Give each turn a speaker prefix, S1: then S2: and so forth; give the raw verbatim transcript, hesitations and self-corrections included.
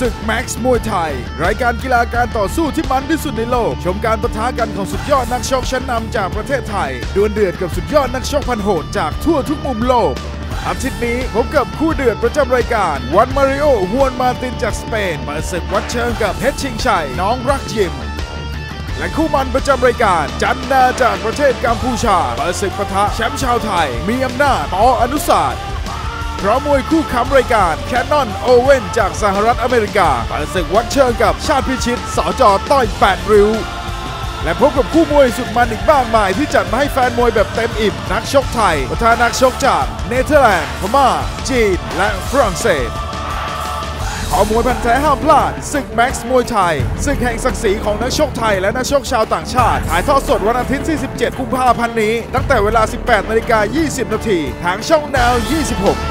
S1: ศึกแม็กซ์มวยไทยรายการกีฬาการต่อสู้ที่มันที่สุดในโลกชมการปะทะกันของสุดยอดนักชกชั้นนำจากประเทศไทยดวลเดือดกับสุดยอดนักชกพันโหดจากทั่วทุกมุมโลกอาทิตย์นี้พบกับคู่เดือดประจำรายการวันมาริโอฮวนมาตินจากสเปนเปิดศึกวัดเชิงกับเพชรชิงชัยน้องรักยิมและคู่มันประจำรายการจันนาจากประเทศกัมพูชาเปิดศึกปะทะแชมป์ชาวไทยมีอำนาจปออนุสาสพร้อมมวยคู่ค้ำรายการแคนนอนโอเว่นจากสหรัฐอเมริกาเปิดศึกวัดเชิงกับชาติพิชิตสจต้อยแปดริ้วและพบกับคู่มวยสุดมันอีกมากมายที่จัดมาให้แฟนมวยแบบเต็มอิ่มนักชกไทยปะทะนักชกจากเนเธอร์แลนด์พม่าจีนและฝรั่งเศสขอมวยพันแท้ห้ามพลาดศึกแม็กซ์มวยไทยศึกแห่งศักดิ์ศรีของนักชกไทยและนักชกชาวต่างชาติถ่ายทอดสดวันอาทิตย์ที่สิบเจ็ดกุมภาพันธ์นี้ตั้งแต่เวลา สิบแปดนาฬิกายี่สิบนาทีทางช่องแนวยี่สิบหก